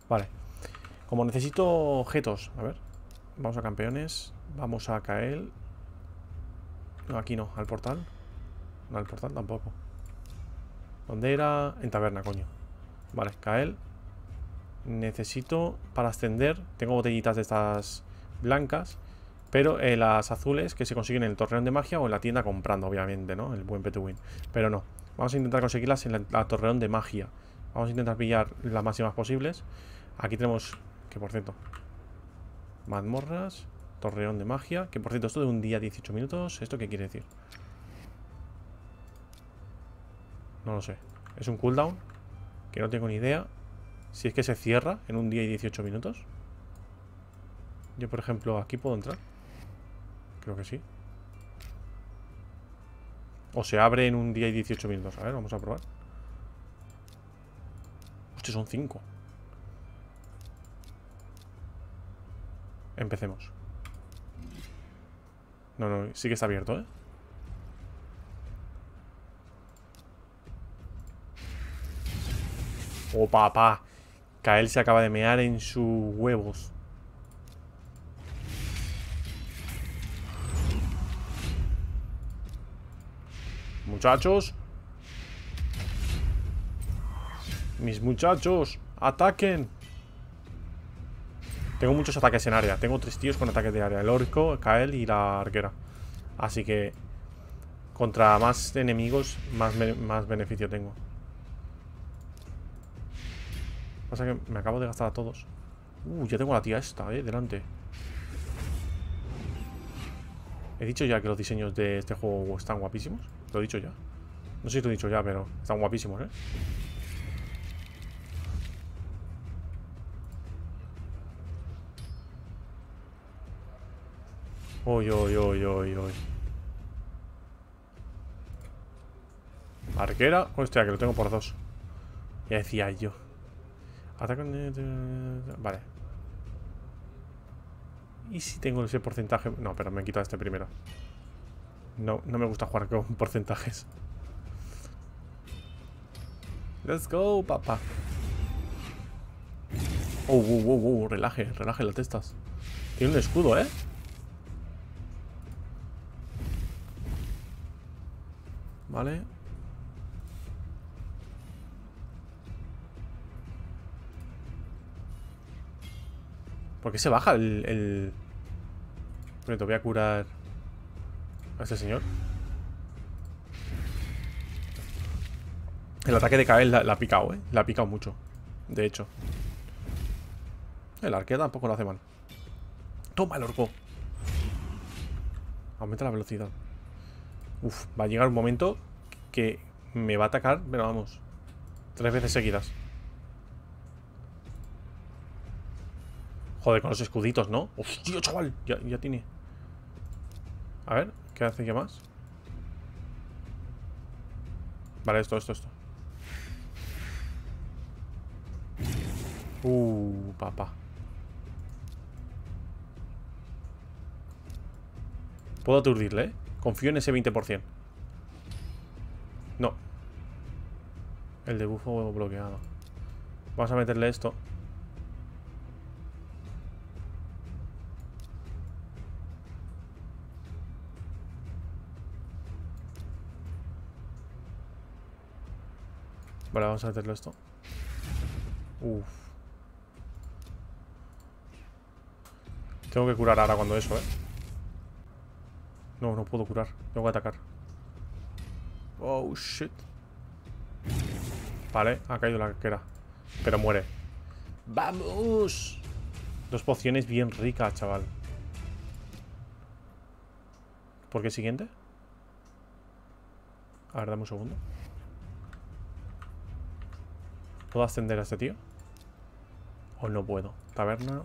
Vale. Como necesito objetos. A ver. Vamos a campeones. Vamos a Kael. No, aquí no. Al portal. No, al portal tampoco. ¿Dónde era? En taberna, coño. Vale, Kael. Necesito para ascender. Tengo botellitas de estas blancas. Pero las azules que se consiguen en el torreón de magia o en la tienda comprando, obviamente, ¿no? El buen Pay-to-Win. Pero no. Vamos a intentar conseguirlas en la torreón de magia. Vamos a intentar pillar las máximas posibles. Aquí tenemos, que por cierto, mazmorras, torreón de magia. Que por cierto, esto de un día 18 minutos. ¿Esto qué quiere decir? No lo sé. Es un cooldown que no tengo ni idea. Si es que se cierra en un día y 18 minutos. Yo, por ejemplo, aquí puedo entrar. Creo que sí. O se abre en un día y 18 minutos. A ver, vamos a probar. Hostia, son 5. Empecemos. No, sí que está abierto, ¿eh? Oh, papá. Kael se acaba de mear en sus huevos. Muchachos. Mis muchachos, ataquen. Tengo muchos ataques en área. Tengo 3 tíos con ataques de área. El orco, Kael y la arquera. Así que contra más enemigos, más beneficio tengo. Pasa que me acabo de gastar a todos. Ya tengo a la tía esta, delante. He dicho ya que los diseños de este juego están guapísimos. Lo he dicho ya. No sé si lo he dicho ya, pero están guapísimos, Uy. Arquera. Hostia, que lo tengo por 2. Ya decía yo. Ataque. Vale. ¿Y si tengo ese porcentaje? No, pero me he quitado este primero. No me gusta jugar con porcentajes. Let's go, papá. Relaje las testas. Tiene un escudo, ¿eh? Vale. ¿Por qué se baja el... Te voy a curar a este señor. El ataque de Kael la ha picado, ¿eh? La ha picado mucho. De hecho. El arquero tampoco lo hace mal. Toma el orco. Aumenta la velocidad. Uf, va a llegar un momento que me va a atacar, pero vamos, 3 veces seguidas. Joder, con los escuditos, ¿no? Hostia, chaval, ya tiene. A ver, ¿qué hace ya más? Vale, esto. Papá. Puedo aturdirle, ¿eh? Confío en ese 20%. No. El de bufo bloqueado. Vamos a meterle esto. Vale, vamos a meterle esto. Tengo que curar ahora cuando eso, ¿eh? No puedo curar. Tengo que atacar. Oh, shit. Vale, ha caído la arquera. Pero muere. ¡Vamos! 2 pociones bien ricas, chaval. ¿Por qué siguiente? A ver, dame un segundo. ¿Puedo ascender a este tío? ¿O no puedo? Taberna.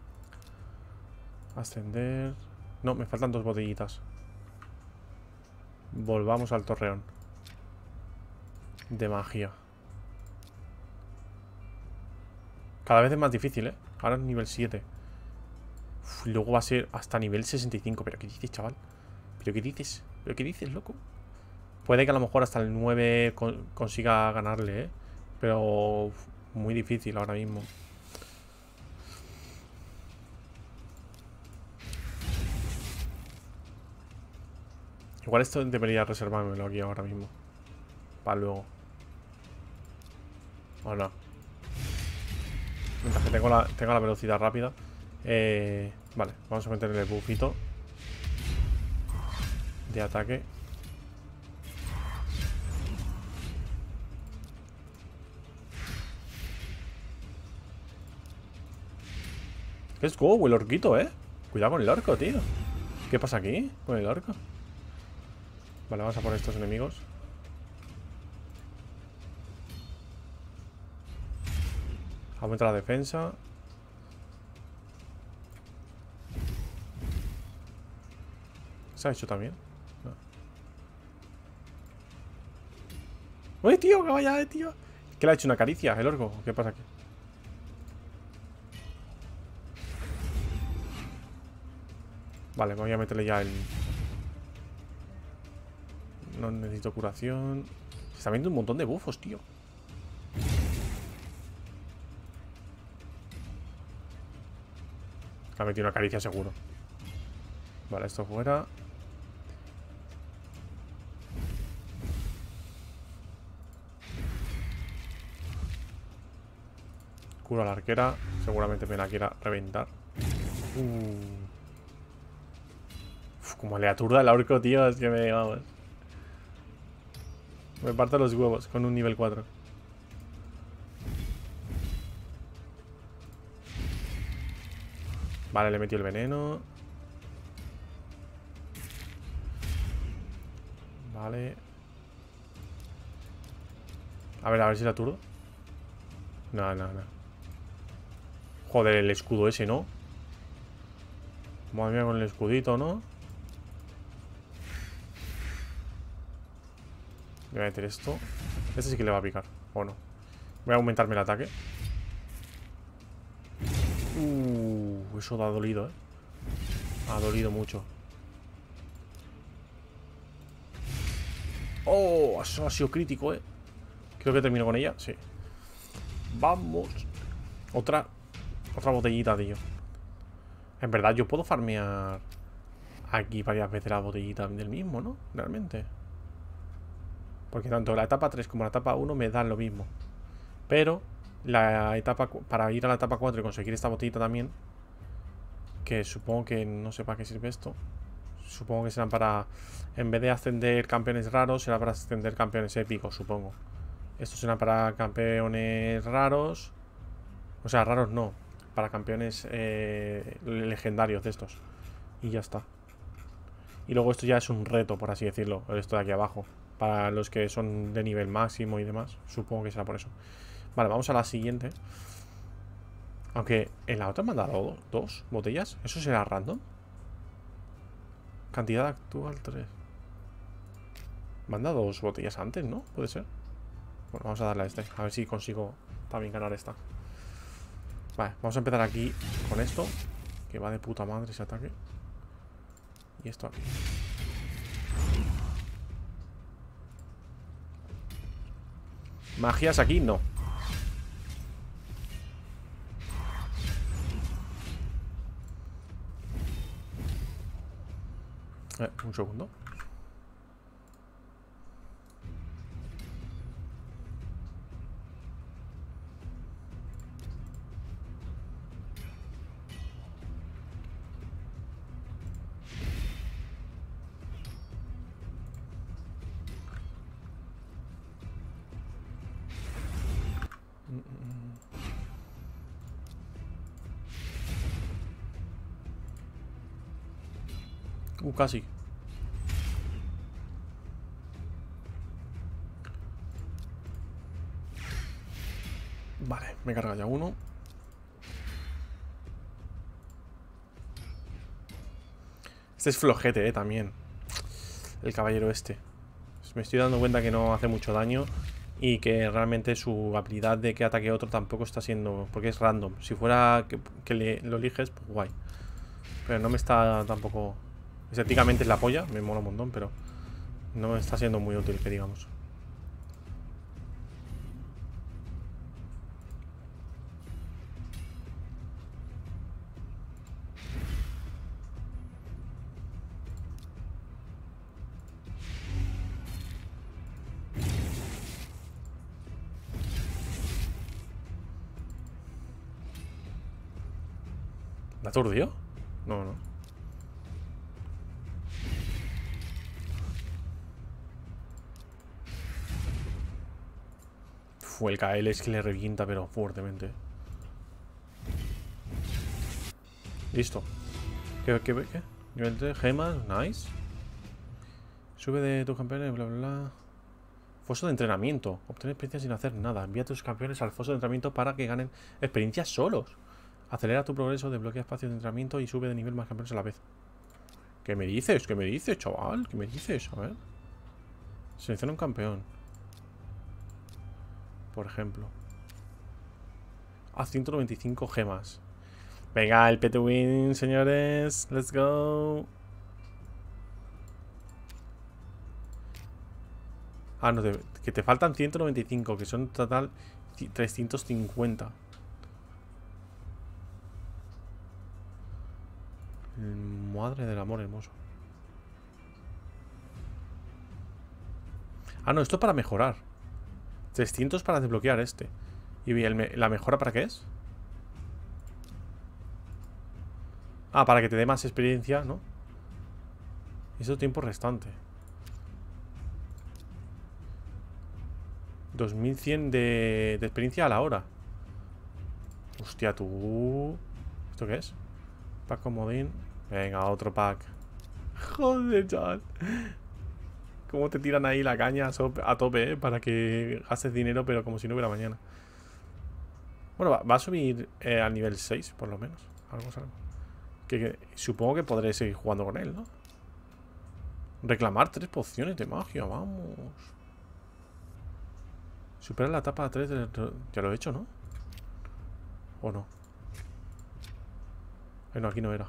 Ascender. No, me faltan 2 botellitas. Volvamos al torreón de magia. Cada vez es más difícil, ¿eh? Ahora es nivel 7. Luego va a ser hasta nivel 65. ¿Pero qué dices, chaval? ¿Pero qué dices? ¿Pero qué dices, loco? Puede que a lo mejor hasta el 9 consiga ganarle, ¿eh? Pero muy difícil ahora mismo. Igual esto debería reservármelo aquí ahora mismo. Para luego. O no. Mientras que tengo la velocidad rápida. Vale, vamos a meterle el buffito de ataque. Let's go, el orquito, Cuidado con el orco, tío. ¿Qué pasa aquí con el orco? Vale, vamos a por estos enemigos. Aumenta la defensa. ¿Se ha hecho también? No. ¡Uy, tío! ¡Que vaya, tío! ¿Qué le ha hecho una caricia el orco? ¿Qué pasa aquí? Vale, voy a meterle ya el... No necesito curación. Se está viendo un montón de bufos, tío. Le ha metido una caricia seguro. Vale, esto fuera. Curo a la arquera. Seguramente me la quiera reventar. Uf, como le aturda el orco, tío. Es que me... Vamos. Me parto los huevos con un nivel 4. Vale, le he metido el veneno. Vale. A ver si la aturdo. No. Joder, el escudo ese, ¿no? Madre mía, con el escudito, ¿no? Voy a meter esto. Este sí que le va a picar, ¿o no? Voy a aumentarme el ataque. Eso ha dolido, Ha dolido mucho. Oh, eso ha sido crítico, Creo que termino con ella, sí. Vamos. Otra botellita, tío. En verdad, yo puedo farmear aquí varias veces la botellita del mismo, ¿no? Realmente. Porque tanto la etapa 3 como la etapa 1 me dan lo mismo. Pero la etapa, para ir a la etapa 4 y conseguir esta botellita también, que supongo que no sé para qué sirve esto. Supongo que serán para, en vez de ascender campeones raros, será para ascender campeones épicos, supongo. Esto será para campeones raros. O sea, raros no. Para campeones legendarios de estos. Y ya está. Y luego esto ya es un reto, por así decirlo. Esto de aquí abajo. Para los que son de nivel máximo y demás. Supongo que será por eso. Vale, vamos a la siguiente. Aunque en la otra me han dado 2 botellas. ¿Eso será random? Cantidad actual 3. Me han dado 2 botellas antes, ¿no? Puede ser. Bueno, vamos a darle a este. A ver si consigo también ganar esta. Vale, vamos a empezar aquí con esto. Que va de puta madre ese ataque. Y esto aquí. Magias aquí, no. Un segundo. Casi. Vale, me carga ya uno. Este es flojete, también. El caballero este. Me estoy dando cuenta que no hace mucho daño. Y que realmente su habilidad de que ataque a otro tampoco está siendo... Porque es random. Si fuera que lo eliges, pues guay. Pero no me está tampoco... Estéticamente es la polla, me mola un montón, pero no me está siendo muy útil, que digamos. ¿Me aturdió? No, no. Fue el KL es que le revienta, pero fuertemente. Listo. ¿Qué? Nivel 3, gemas, nice. Sube de tus campeones, bla, bla, bla. Foso de entrenamiento. Obtener experiencia sin hacer nada. Envía a tus campeones al foso de entrenamiento para que ganen experiencia solos. Acelera tu progreso, desbloquea espacios de entrenamiento y sube de nivel más campeones a la vez. ¿Qué me dices? ¿Qué me dices, chaval? ¿Qué me dices? A ver. Selecciona un campeón. Por ejemplo. A 195 gemas. Venga, el pay to win, señores. Let's go. Ah, no, que te faltan 195, que son total 350. Madre del amor hermoso. Ah, no, esto es para mejorar. 300 para desbloquear este. ¿Y la mejora para qué es? Ah, para que te dé más experiencia, ¿no? Eso tiempo restante. 2100 de experiencia a la hora. Hostia, tú. ¿Esto qué es? Pack comodín. Venga, otro pack. Joder, chaval. Cómo te tiran ahí la caña a tope, para que gastes dinero, pero como si no hubiera mañana. Bueno, va a subir al nivel 6, por lo menos. Algo. Que supongo que podré seguir jugando con él, ¿no? Reclamar 3 pociones de magia, vamos. Supera la etapa 3 del... Ya lo he hecho, ¿no? ¿O no? No, aquí no era.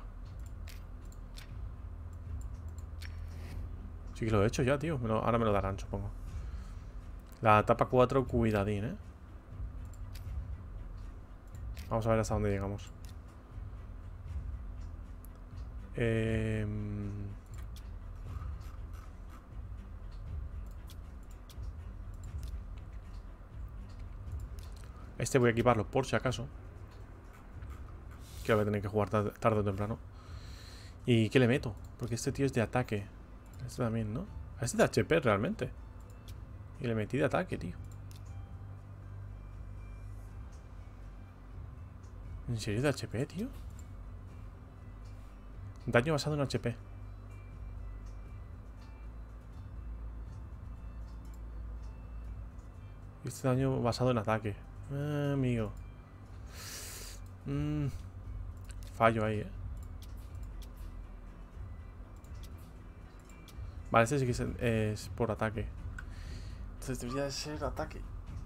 Sí que lo he hecho ya, tío. Ahora me lo darán, supongo. La etapa 4, cuidadín, ¿eh? Vamos a ver hasta dónde llegamos. Este voy a equiparlo por si acaso. Que voy a tener que jugar tarde o temprano. ¿Y qué le meto? Porque este tío es de ataque. Este también, ¿no? A este de HP realmente. Y le metí de ataque, tío. ¿En serio de HP, tío? Daño basado en HP. Y este daño basado en ataque. Ah, amigo. Fallo ahí, Vale, este sí que es por ataque. Entonces debería de ser ataque.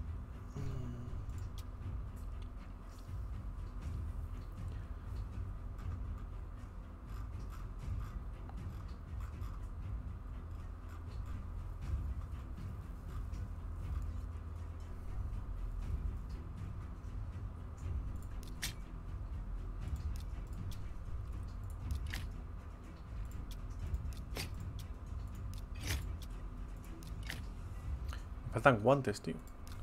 Me faltan guantes, tío.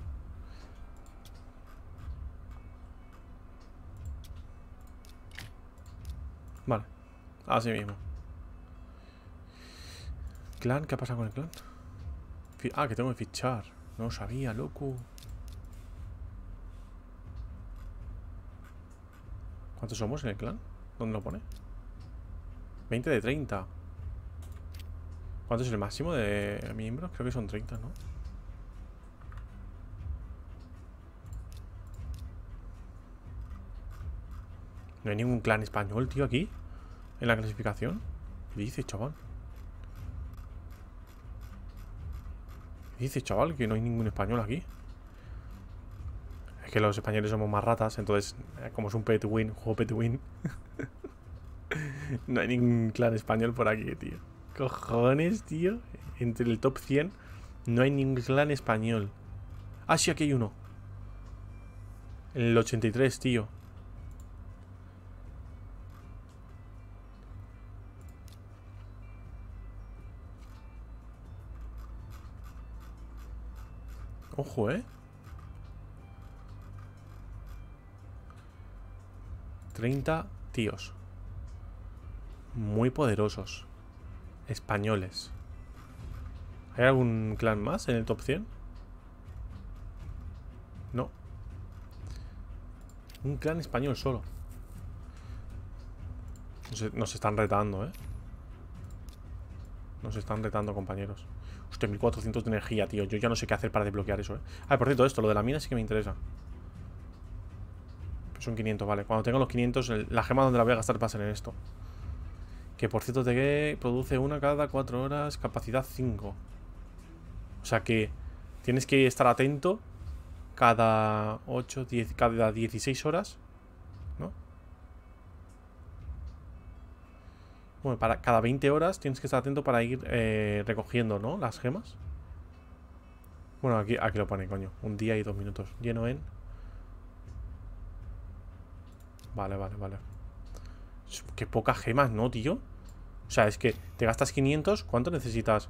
Vale. Así mismo. ¿Clan? ¿Qué ha pasado con el clan? Ah, que tengo que fichar. No lo sabía, loco. ¿Cuántos somos en el clan? ¿Dónde lo pone? 20 de 30. ¿Cuánto es el máximo de miembros? Creo que son 30, ¿no? No hay ningún clan español, tío, aquí. En la clasificación. ¿Qué dices, chaval? ¿Qué dices, chaval? Que no hay ningún español aquí. Es que los españoles somos más ratas. Entonces, como es un pay to win, juego pay to win. No hay ningún clan español por aquí, tío. Cojones, tío. Entre el top 100 no hay ningún clan español. Ah, sí, aquí hay uno. En el 83, tío. Ojo, 30 tíos. Muy poderosos. Españoles. ¿Hay algún clan más en el top 100? No. Un clan español solo. Nos están retando, ¿eh? Nos están retando, compañeros. Hostia, 1400 de energía, tío. Yo ya no sé qué hacer para desbloquear eso, ¿eh? Ah, por cierto, esto, lo de la mina sí que me interesa. Pues son 500, vale. Cuando tenga los 500, la gema donde la voy a gastar va a ser en esto. Que por cierto, que produce una cada 4 horas, capacidad 5. O sea que tienes que estar atento cada 8, 10, cada 16 horas, ¿no? Bueno, para cada 20 horas tienes que estar atento para ir recogiendo, ¿no? Las gemas. Bueno, aquí lo pone, coño. 1 día y 2 minutos. Lleno en... Vale. Qué pocas gemas, ¿no, tío? O sea, es que te gastas 500. ¿Cuánto necesitas?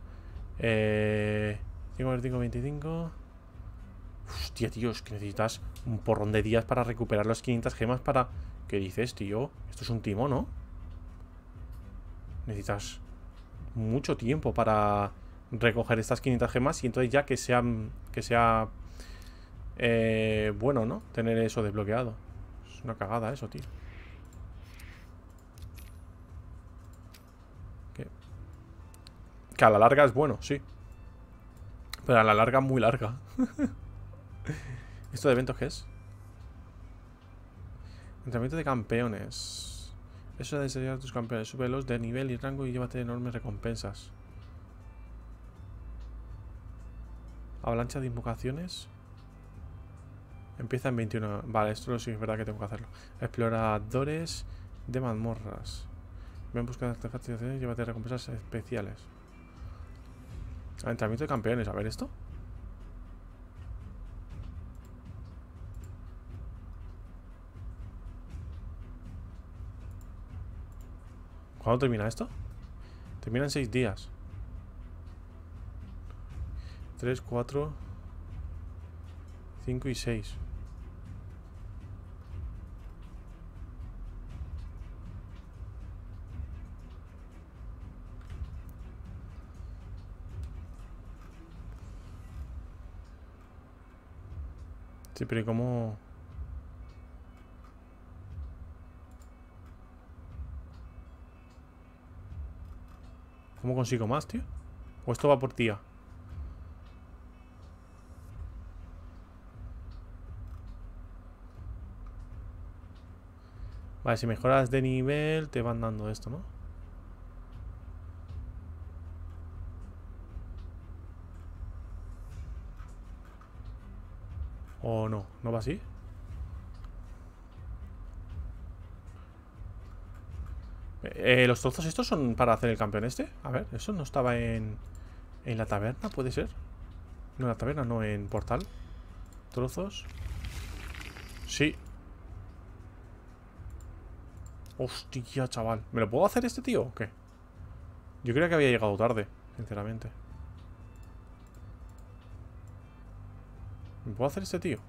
5 5, 25. Hostia, tío, es que necesitas un porrón de días para recuperar las 500 gemas para... ¿Qué dices, tío? Esto es un timo, ¿no? Necesitas mucho tiempo para recoger estas 500 gemas y entonces ya que sea bueno, ¿no? Tener eso desbloqueado. Es una cagada eso, tío. Que a la larga es bueno, sí. Pero a la larga muy larga. ¿Esto de eventos qué es? Entrenamiento de campeones. Eso de enseñar a tus campeones. Súbelos de nivel y rango y llévate enormes recompensas. Avalancha de invocaciones. Empieza en 21. Vale, esto sí es verdad que tengo que hacerlo. Exploradores de mazmorras. Ven en busca de artefactos y acciones y llévate recompensas especiales. Entrenamiento de campeones. A ver esto. ¿Cuándo termina esto? Termina en 6 días. 3, 4, 5 y 6. Sí, pero ¿y cómo? ¿Cómo consigo más, tío? ¿O esto va por tía? Vale, si mejoras de nivel te van dando esto, ¿no? ¿O no? ¿No va así? ¿Los trozos estos son para hacer el campeón este? A ver, ¿eso no estaba en la taberna? ¿Puede ser? No, en la taberna, no, en portal. Trozos. Sí. Hostia, chaval. ¿Me lo puedo hacer este tío o qué? Yo creía que había llegado tarde, sinceramente. ¿Me puedo hacer este tío?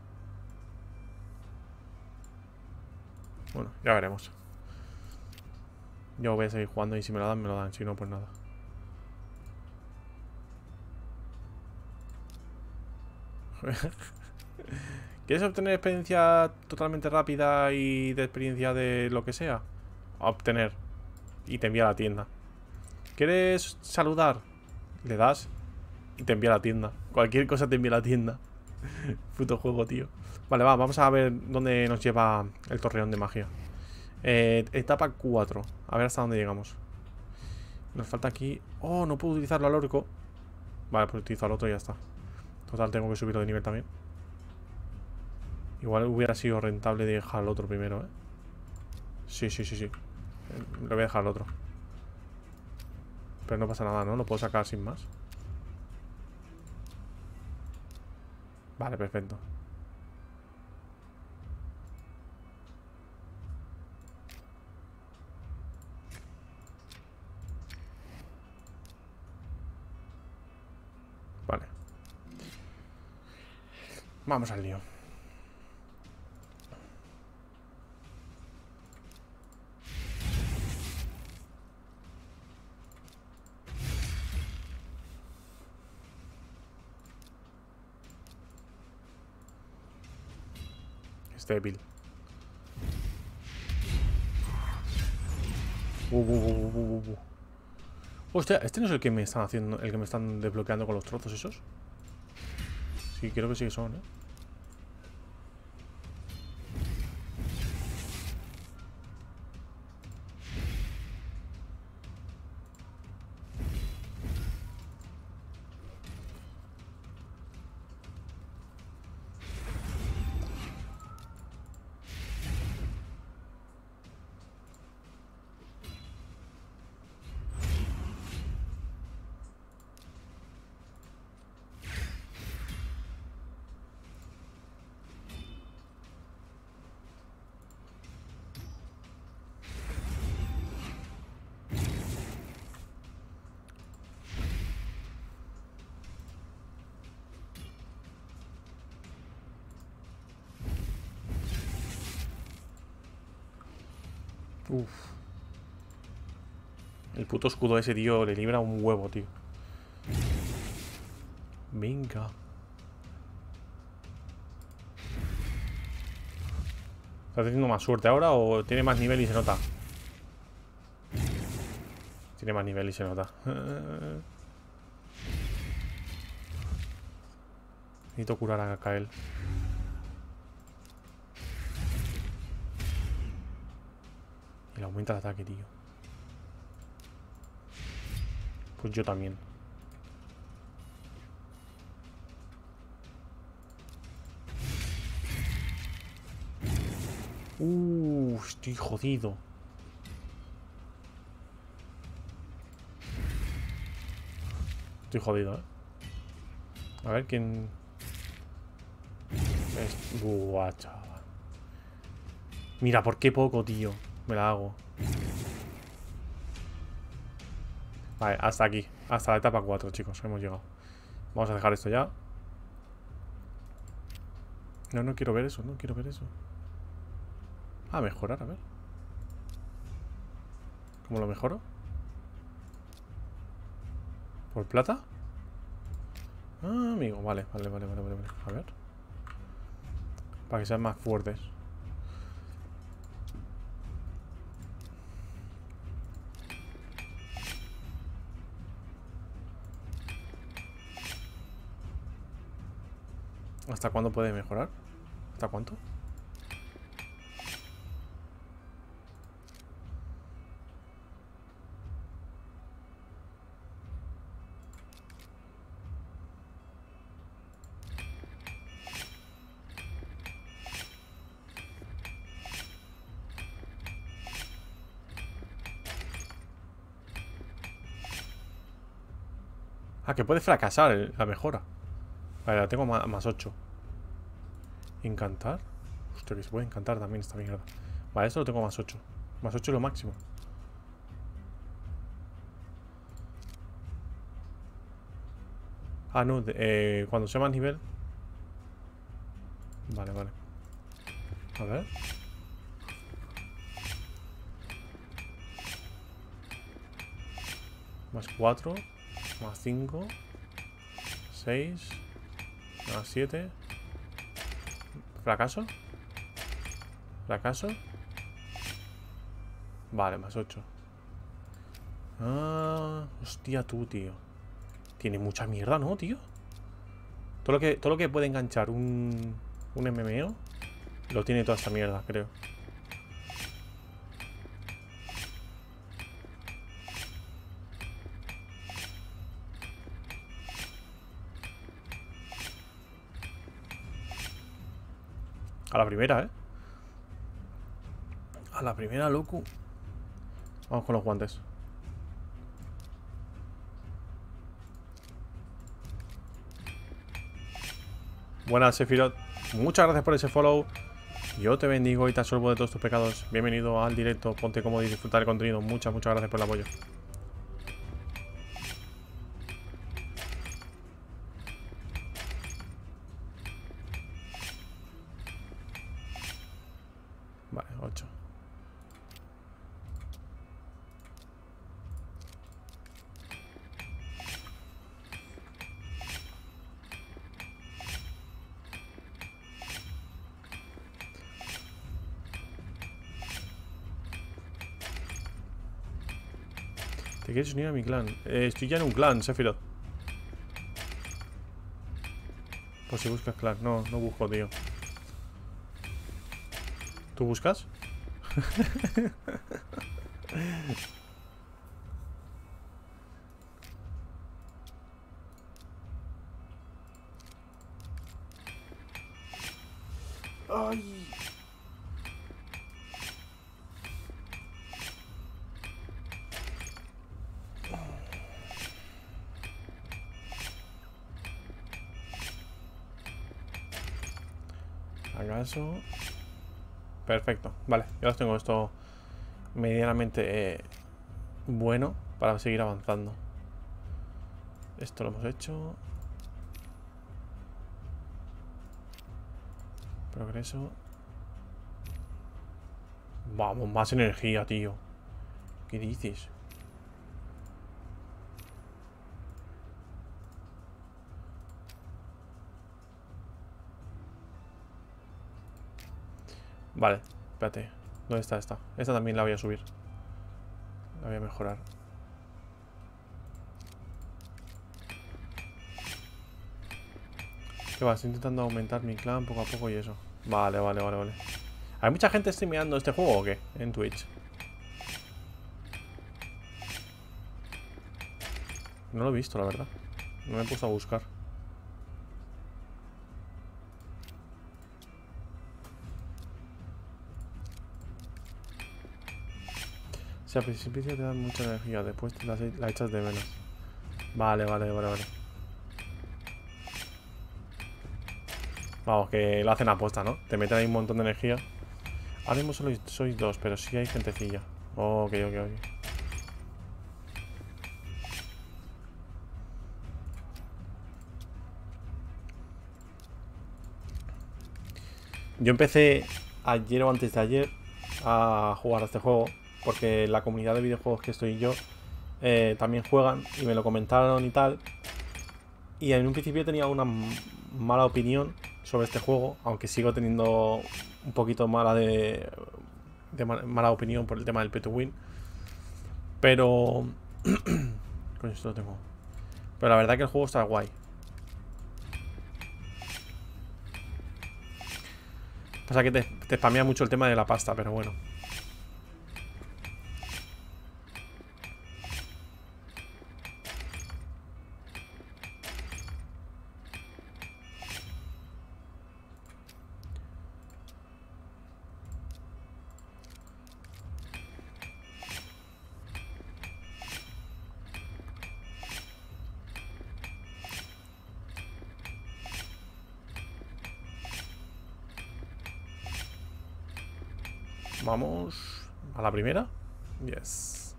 Bueno, ya veremos. Yo voy a seguir jugando y si me lo dan, me lo dan. Si no, pues nada. ¿Quieres obtener experiencia totalmente rápida y de experiencia de lo que sea? Obtener. Y te envía a la tienda. ¿Quieres saludar? Le das y te envía a la tienda. Cualquier cosa te envía a la tienda. Puto juego, tío. Vale, vamos a ver dónde nos lleva el torreón de magia. Etapa 4. A ver hasta dónde llegamos. Nos falta aquí... Oh, no puedo utilizarlo al orco. Vale, pues utilizo al otro y ya está. Total, tengo que subirlo de nivel también. Igual hubiera sido rentable dejar al otro primero, ¿eh? Sí. Le voy a dejar al otro. Pero no pasa nada, ¿no? Lo puedo sacar sin más. Vale, perfecto. Vale. Vamos al lío. Es débil. Hostia, este no es el que me están haciendo, el que me están desbloqueando con los trozos esos. Sí, creo que sí que son, ¿eh? Uf. El puto escudo ese, tío, le libra un huevo, tío. Venga. ¿Está teniendo más suerte ahora o tiene más nivel y se nota? Tiene más nivel y se nota. Necesito curar a Kael. Y le aumenta el ataque, tío. Pues yo también. Estoy jodido. Estoy jodido, ¿eh? A ver quién... Buah, chaval. Mira, ¿por qué poco, tío? Me la hago. Vale, hasta aquí. Hasta la etapa 4, chicos. Hemos llegado. Vamos a dejar esto ya. No, no quiero ver eso. No quiero ver eso. Ah, mejorar, a ver. ¿Cómo lo mejoro? ¿Por plata? Ah, amigo. Vale. A ver. Para que sean más fuertes. ¿Hasta cuándo puede mejorar? ¿Hasta cuánto? Ah, que puede fracasar la mejora. Vale, la tengo más 8. ¿Encantar? Hostia, que se puede encantar también esta mierda. Vale, esto lo tengo más 8. Más 8 es lo máximo. Ah, no, cuando sea más nivel. Vale. A ver. Más 4. Más 5. 6. Más 7. ¿Fracaso? ¿Fracaso? Vale, más 8. Ah, hostia tú, tío. Tiene mucha mierda, ¿no, tío? Todo lo que puede enganchar un MMO lo tiene toda esta mierda, creo. A la primera, ¿eh? A la primera, loco. Vamos con los guantes. Buenas, Sephiroth. Muchas gracias por ese follow. Yo te bendigo y te absorbo de todos tus pecados. Bienvenido al directo. Ponte cómodo y disfrutar el contenido. Muchas gracias por el apoyo. Vale, 8. ¿Te quieres unir a mi clan? Estoy ya en un clan, Sephiroth. Pues si buscas clan. No, no busco, tío. ¿Tú buscas? ¡Ay! ¿Acaso? Perfecto. Vale, ya los tengo esto medianamente bueno para seguir avanzando. Esto lo hemos hecho. Progreso. Vamos, más energía, tío. ¿Qué dices? Vale, espérate. ¿Dónde está esta? Esta también la voy a subir. La voy a mejorar. ¿Qué va? Estoy intentando aumentar mi clan poco a poco y eso. Vale, vale, vale, vale. ¿Hay mucha gente streameando este juego o qué? En Twitch. No lo he visto, la verdad. No me he puesto a buscar. Si al principio te dan mucha energía, después la echas de menos. Vale, vale, vale, vale. Vamos, que lo hacen aposta, ¿no? Te meten ahí un montón de energía. Ahora mismo solo sois dos, pero sí hay gentecilla. Ok, ok, ok. Yo empecé ayer o antes de ayer a jugar a este juego, porque la comunidad de videojuegos que estoy yo también juegan y me lo comentaron y tal. Y en un principio tenía una mala opinión sobre este juego, aunque sigo teniendo un poquito mala mala opinión por el tema del pay to win. Pero... Coño, esto lo tengo. Pero la verdad que el juego está guay. Pasa que te spamea mucho el tema de la pasta, pero bueno. Vamos a la primera. Yes.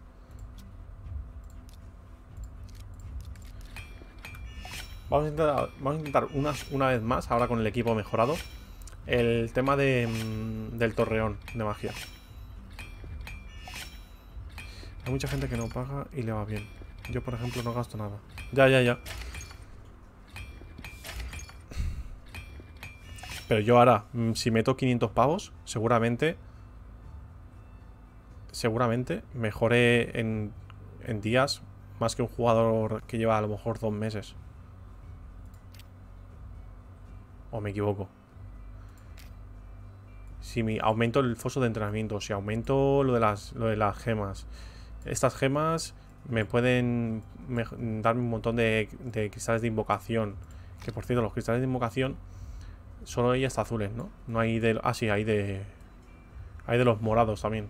Vamos a intentar una vez más, ahora con el equipo mejorado, el tema del torreón de magia. Hay mucha gente que no paga y le va bien. Yo, por ejemplo, no gasto nada. Ya, ya, ya. Pero yo ahora, si meto 500 pavos, seguramente mejore en días más que un jugador que lleva a lo mejor 2 meses. ¿O me equivoco? Si aumento el foso de entrenamiento, si aumento lo de las gemas. Estas gemas me pueden darme un montón de cristales de invocación. Que por cierto, los cristales de invocación solo hay hasta azules, ¿no? No hay de... Ah, sí, hay de los morados también.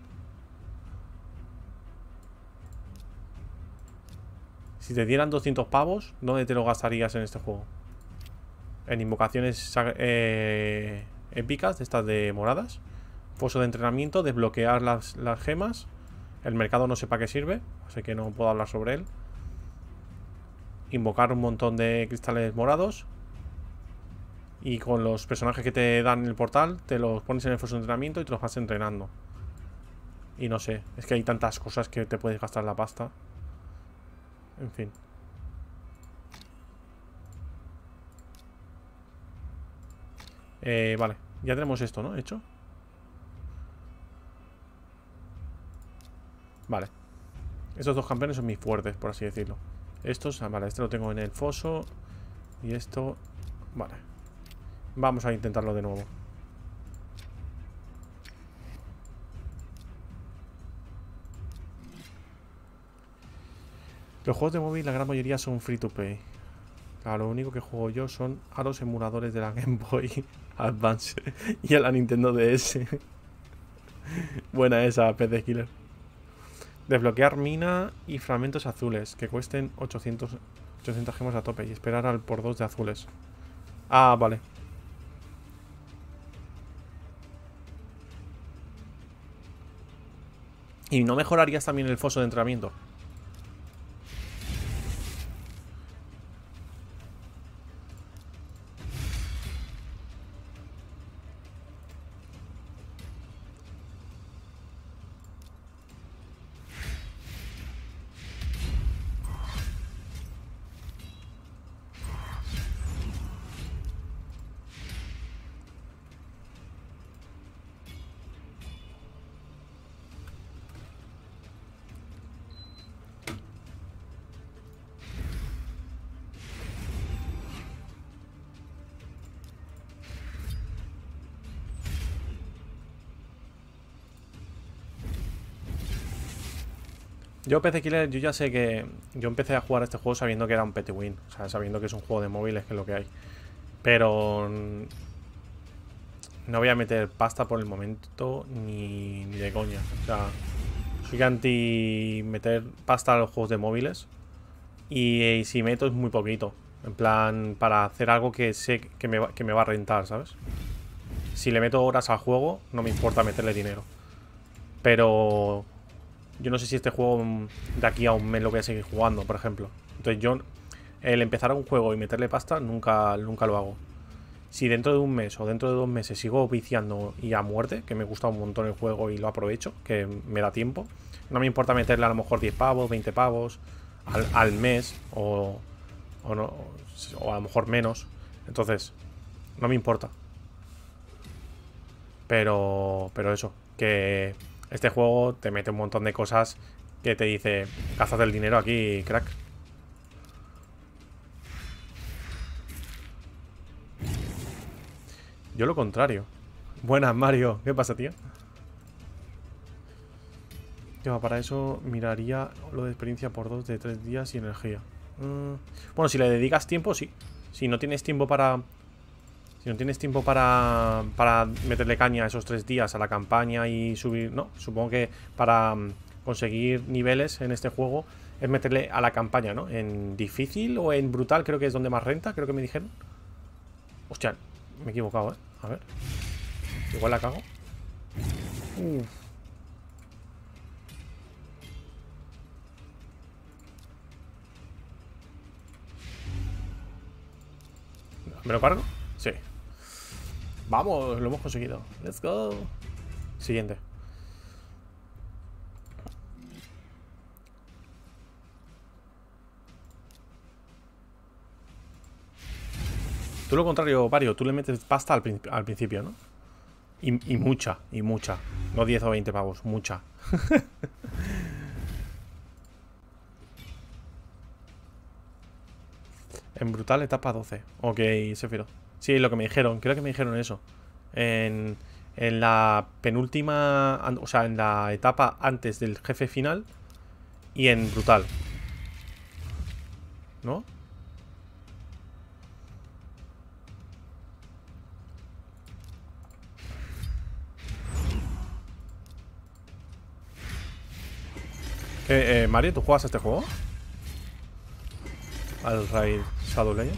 Si te dieran 200 pavos, ¿dónde te lo gastarías en este juego? En invocaciones épicas, de estas de moradas. Foso de entrenamiento, desbloquear las gemas. El mercado no sé para qué sirve, así que no puedo hablar sobre él. Invocar un montón de cristales morados. Y con los personajes que te dan en el portal, te los pones en el foso de entrenamiento y te los vas entrenando. Y no sé, es que hay tantas cosas que te puedes gastar la pasta. En fin. Vale, ya tenemos esto, ¿no? Hecho. Vale. Estos dos campeones son mis fuertes, por así decirlo. Estos, vale, este lo tengo en el foso. Y esto, vale. Vamos a intentarlo de nuevo. Los juegos de móvil, la gran mayoría son free to play. Claro, lo único que juego yo son a los emuladores de la Game Boy Advance y a la Nintendo DS. Buena esa, PC Killer. Desbloquear mina y fragmentos azules que cuesten 800 gemas a tope y esperar al por 2 de azules. Ah, vale. ¿Y no mejorarías también el foso de entrenamiento? Yo, PC Killer, yo ya sé que... Yo empecé a jugar este juego sabiendo que era un pay to win. O sea, sabiendo que es un juego de móviles, que es lo que hay. Pero... No voy a meter pasta por el momento ni de coña. O sea, soy anti meter pasta a los juegos de móviles. Y si meto es muy poquito. En plan, para hacer algo que sé que me va a rentar, ¿sabes? Si le meto horas al juego, no me importa meterle dinero. Pero... Yo no sé si este juego de aquí a un mes lo voy a seguir jugando, por ejemplo. Entonces yo, el empezar un juego y meterle pasta, nunca lo hago. Si dentro de un mes o dentro de 2 meses sigo viciando y a muerte, que me gusta un montón el juego y lo aprovecho, que me da tiempo, no me importa meterle a lo mejor 10 pavos, 20 pavos al mes o a lo mejor menos. Entonces, no me importa. Pero eso, que... Este juego te mete un montón de cosas que te dice, gástate el dinero aquí, crack. Yo lo contrario. Buenas, Mario. ¿Qué pasa, tío? Para eso miraría lo de experiencia por 2 de 3 días y energía. Bueno, si le dedicas tiempo, sí. Si no tienes tiempo para... Si no tienes tiempo para meterle caña esos 3 días a la campaña y subir... No, supongo que para conseguir niveles en este juego es meterle a la campaña, ¿no? En difícil o en brutal creo que es donde más renta, creo que me dijeron. Hostia, me he equivocado, ¿eh? A ver. Igual la cago. Uf. ¿Me lo cargo? Sí. Vamos, lo hemos conseguido. Let's go. Siguiente. Tú lo contrario, Vario, tú le metes pasta al principio, ¿no? Y mucha, y mucha. No 10 o 20 pavos, mucha. En brutal etapa 12. Ok, Sephiroth. Sí, lo que me dijeron, creo que me dijeron eso. En la penúltima, o sea, en la etapa antes del jefe final y en brutal. ¿No? Mario, ¿tú juegas a este juego? Al Raid Shadow Legends.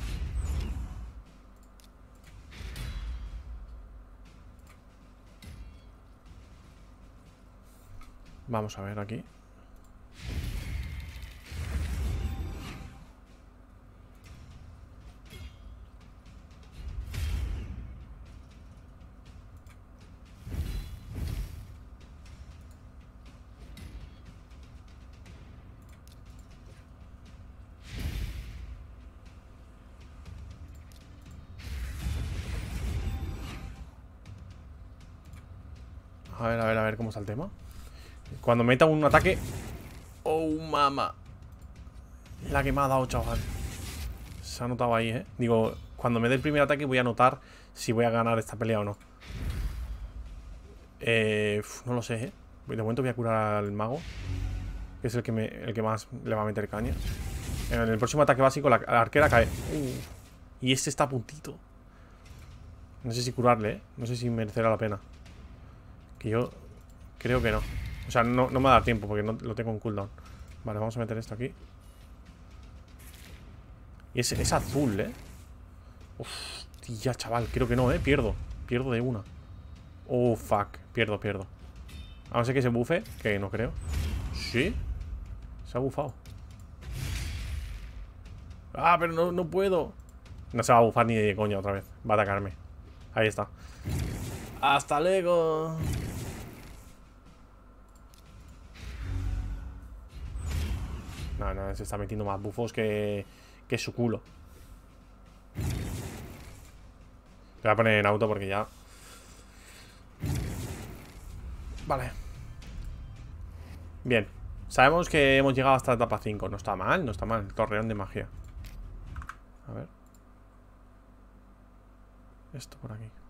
Vamos a ver aquí. A ver cómo está el tema. Cuando meta un ataque... Oh, mama. La que me ha dado, chaval. Se ha notado ahí, ¿eh? Digo, cuando me dé el primer ataque voy a notar si voy a ganar esta pelea o no. No lo sé, ¿eh? De momento voy a curar al mago, que es el que más le va a meter caña. En el próximo ataque básico la arquera cae. Y este está a puntito. No sé si curarle, ¿eh? No sé si merecerá la pena. Que yo creo que no. O sea, no me va a dar tiempo porque no lo tengo en cooldown. Vale, vamos a meter esto aquí. Y es azul, ¿eh? Hostia, chaval, creo que no, ¿eh? Pierdo de una. Oh, fuck, pierdo. A no ser que se bufe, que no creo. ¿Sí? Se ha bufado. Ah, pero no puedo. No se va a bufar ni de coña otra vez. Va a atacarme. Ahí está. Hasta luego. No, se está metiendo más bufos que su culo. Te voy a poner en auto porque ya... Vale. Bien. Sabemos que hemos llegado hasta la etapa 5. No está mal, no está mal. Torreón de magia. A ver. Esto por aquí.